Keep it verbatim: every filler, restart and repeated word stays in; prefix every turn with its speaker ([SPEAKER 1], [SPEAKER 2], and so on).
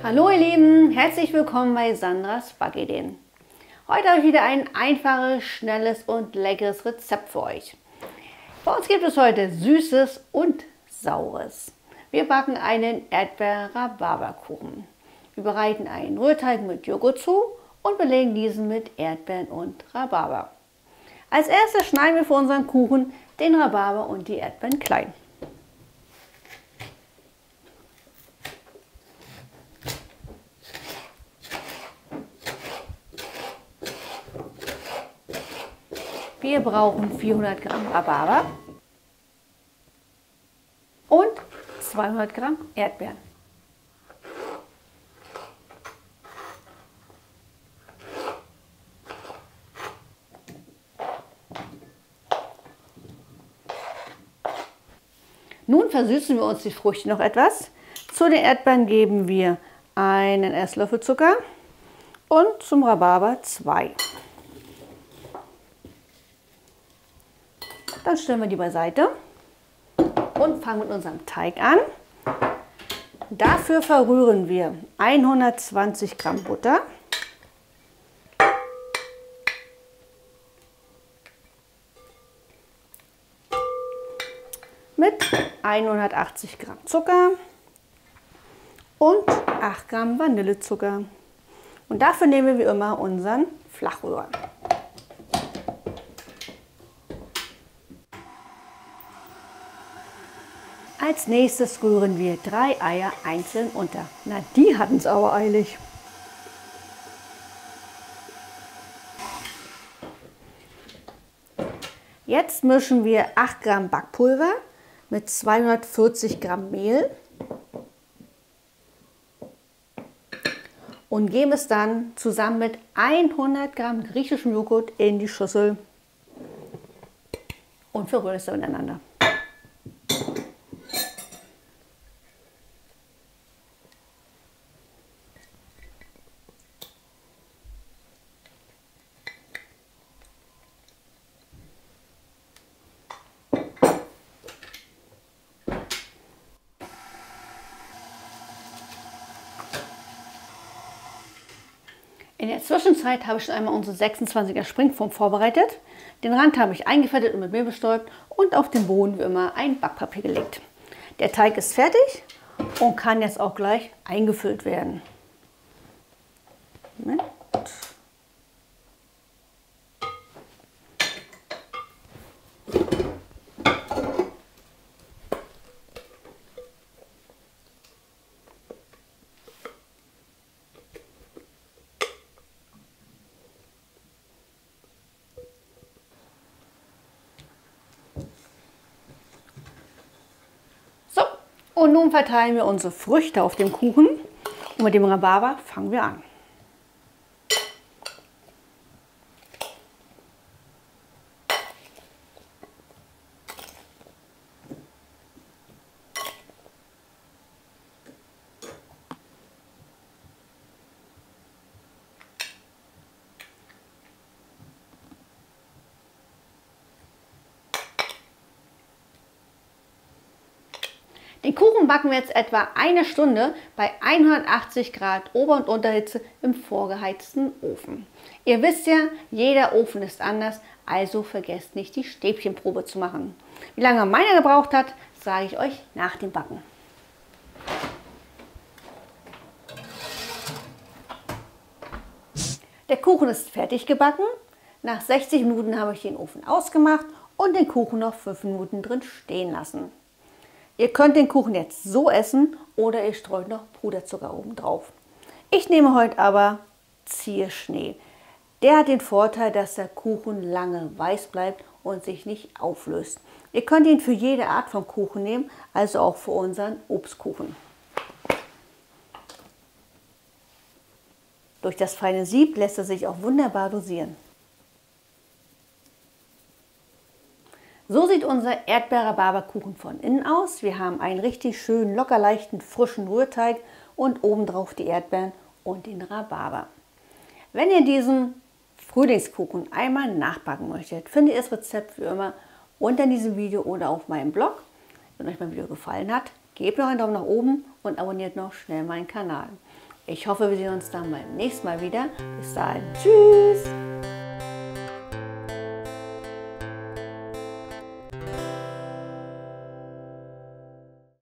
[SPEAKER 1] Hallo ihr Lieben, herzlich willkommen bei Sandras Backideen. Heute habe ich wieder ein einfaches, schnelles und leckeres Rezept für euch. Bei uns gibt es heute Süßes und Saures. Wir backen einen Erdbeer-Rhabarberkuchen. Wir bereiten einen Rührteig mit Joghurt zu und belegen diesen mit Erdbeeren und Rhabarber. Als erstes schneiden wir für unseren Kuchen den Rhabarber und die Erdbeeren klein. Wir brauchen vierhundert Gramm Rhabarber und zweihundert Gramm Erdbeeren. Nun versüßen wir uns die Früchte noch etwas. Zu den Erdbeeren geben wir einen Esslöffel Zucker und zum Rhabarber zwei. Dann stellen wir die beiseite und fangen mit unserem Teig an. Dafür verrühren wir hundertzwanzig Gramm Butter, mit hundertachtzig Gramm Zucker und acht Gramm Vanillezucker. Und dafür nehmen wir wie immer unseren Flachrührer. Als nächstes rühren wir drei Eier einzeln unter. Na, die hatten es aber eilig. Jetzt mischen wir acht Gramm Backpulver mit zweihundertvierzig Gramm Mehl und geben es dann zusammen mit hundert Gramm griechischem Joghurt in die Schüssel und verrühren es dann miteinander. In der Zwischenzeit habe ich schon einmal unsere sechsundzwanziger Springform vorbereitet. Den Rand habe ich eingefettet und mit Mehl bestäubt und auf den Boden wie immer ein Backpapier gelegt. Der Teig ist fertig und kann jetzt auch gleich eingefüllt werden. Moment. Und nun verteilen wir unsere Früchte auf dem Kuchen und mit dem Rhabarber fangen wir an. Den Kuchen backen wir jetzt etwa eine Stunde bei hundertachtzig Grad Ober- und Unterhitze im vorgeheizten Ofen. Ihr wisst ja, jeder Ofen ist anders, also vergesst nicht, die Stäbchenprobe zu machen. Wie lange meiner gebraucht hat, sage ich euch nach dem Backen. Der Kuchen ist fertig gebacken. Nach sechzig Minuten habe ich den Ofen ausgemacht und den Kuchen noch fünf Minuten drin stehen lassen. Ihr könnt den Kuchen jetzt so essen oder ihr streut noch Puderzucker oben drauf. Ich nehme heute aber Zierschnee. Der hat den Vorteil, dass der Kuchen lange weiß bleibt und sich nicht auflöst. Ihr könnt ihn für jede Art von Kuchen nehmen, also auch für unseren Obstkuchen. Durch das feine Sieb lässt er sich auch wunderbar dosieren. So sieht unser Erdbeer-Rhabarberkuchen von innen aus. Wir haben einen richtig schönen, locker leichten, frischen Rührteig und obendrauf die Erdbeeren und den Rhabarber. Wenn ihr diesen Frühlingskuchen einmal nachbacken möchtet, findet ihr das Rezept wie immer unter diesem Video oder auf meinem Blog. Wenn euch mein Video gefallen hat, gebt noch einen Daumen nach oben und abonniert noch schnell meinen Kanal. Ich hoffe, wir sehen uns dann beim nächsten Mal wieder. Bis dahin. Tschüss!